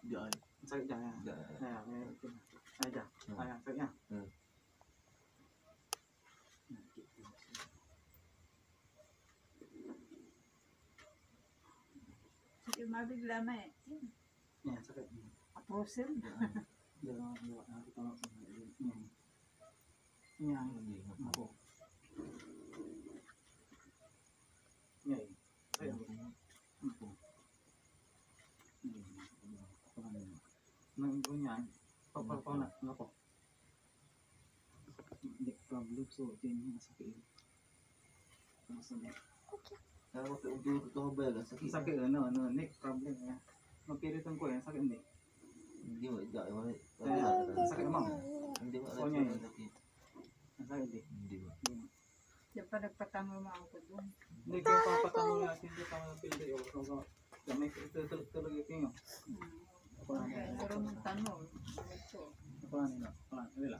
Dạ. Sakit dah ya. Dạ. Ya, aja. Ayah, sakitnya. Sakit mabig lama eh. Ya, sakit. Apusin. Dia aku tolong ini. Ini aku. Ya. Ayo. Aku. Nang punya. Apa nak? Apa? Dek problem so jenis sakit. Maksudnya. Kalau pakai untuk hobel lah sakit. Sakit no neck problem ya. Mapiri tengko yang sakit ni. Hindi mo enggak yung Sakit demam. hindi mo Soalnya alam sakit. Sakit di. Hindi mo. Diyan pa nagpatango mo ako doon. Hindi kaya papatamo natin dito kami ng pilde o kung may tuloy ito. Pero mong tanong. Ito. Relax.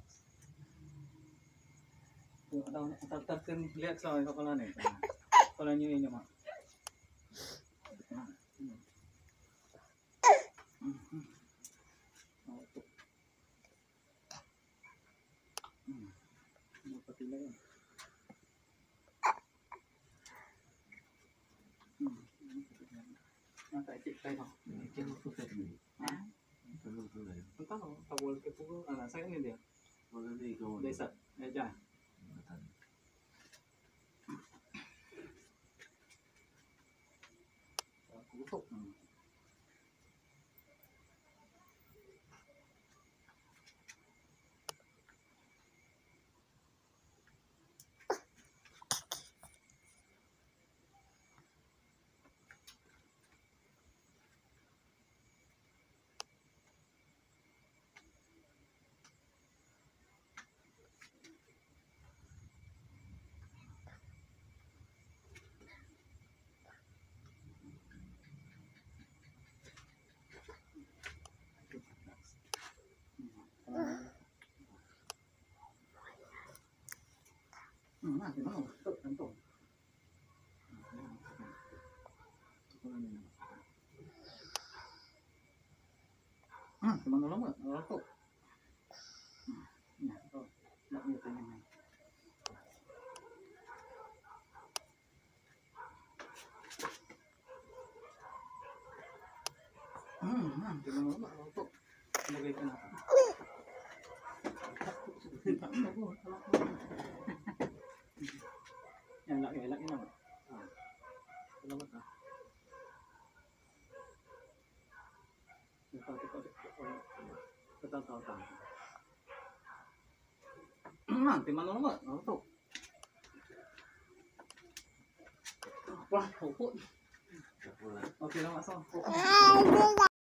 Tatapkan lihat sa kepala ni. Kepala niyo ini mak. Cik saya tahu. Cik tu tadi. Kalau tu lah. Tahu, tak boleh ke pukul. Anak saya ni dia. Kalau ni kau. Desa, aja. Kutuk. Nanti mau tuh tentu. Teman lama, rokok. Ya, tuh. Nak ni tanya. Teman lama rokok. Sebagai kenapa? Yang laki ini nama. Selamat ah. Kita tahu. Nanti mana nama? Tuh. Wah, pokok. Oke, nama so.